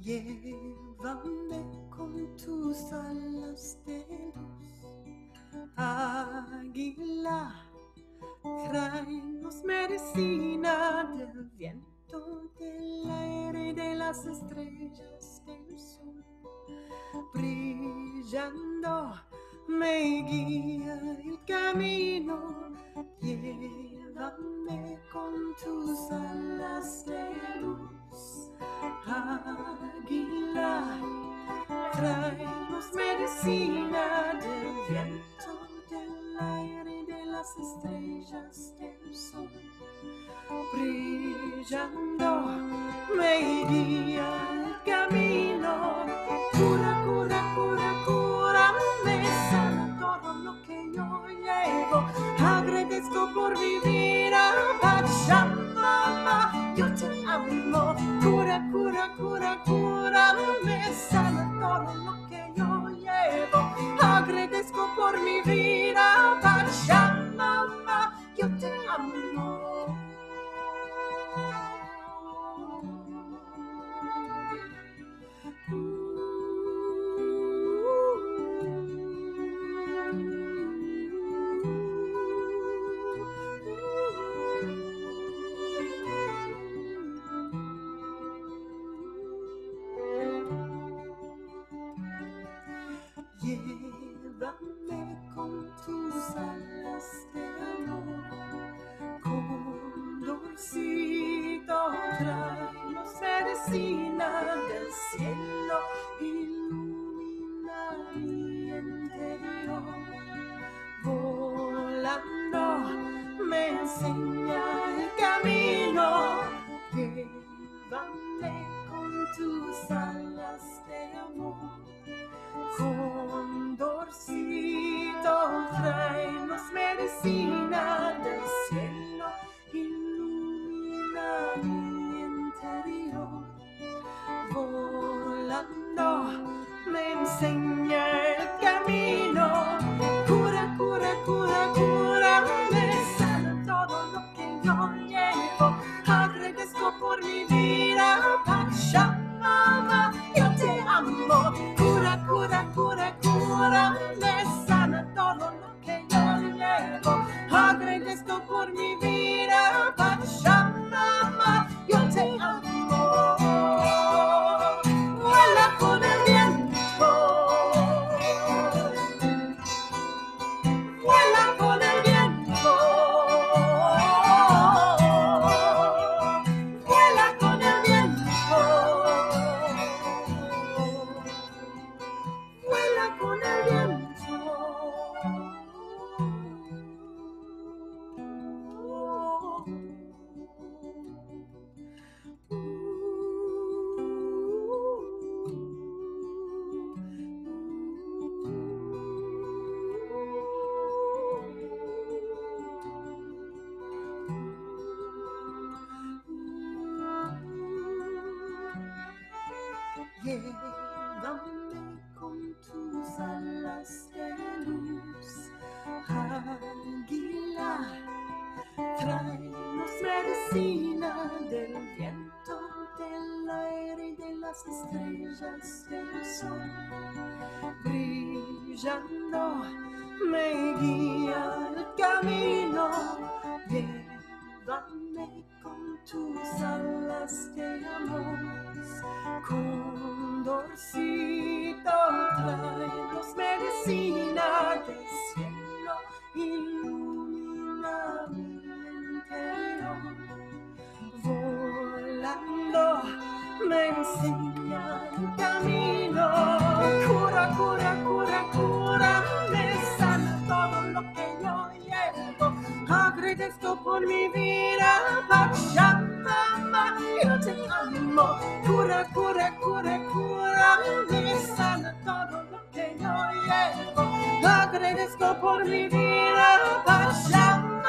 Llévame con tus alas de luz, águila, tráenos medicina del viento, del aire y de las estrellas del sol. Brillando me guía el camino, llévame con tus alas de luz, águila, tráenos medicina del viento, del aire y de las estrellas del sol. Brillando me guía el camino, cura, cura, cura, cura, me sana todo lo que yo llevo. Agradezco por vivir a Pachamama, yo te amo. Cura, cura, cura, cura, me sana todo lo que yo llevo. Agradezco por mi vida, Pachamama, yo te amo. Llévame con tus alas de amor, condorcito, tráenos medicina del cielo, ilumina mi interior. Volando me enseña el camino, llévame con tus alas de amor. Condorcito, tráenos medicina del cielo, ilumina mi interior. Volando me enseña el camino, cura, cura, cura, cura, me sana todo lo que yo llevo. Agradezco por mi vida, Pachamama, yo te amo. Cura, cura, cura, cura, me sana todo lo que yo llevo. Agradezco por mi vida, Pachamama, yo te amo. Vuela con el viento, vuela con el viento, vuela con el viento, vuela con el viento. Llévame con tus alas de luz, águila, tráenos medicina del viento, del aire y de las estrellas del sol. Brillando me guía el camino, llévame con tus alas de amor. Condorcito, tráenos medicina del cielo, ilumina mi interior. Volando me enseña el camino, cura, cura, cura, cura, me sana todo lo que yo llevo. Agradezco por mi vida, Pachamama, yo te amo. Cura, cura, cura, cura, me sana todo lo que yo llevo. Agradezco por mi vida, Pachamama.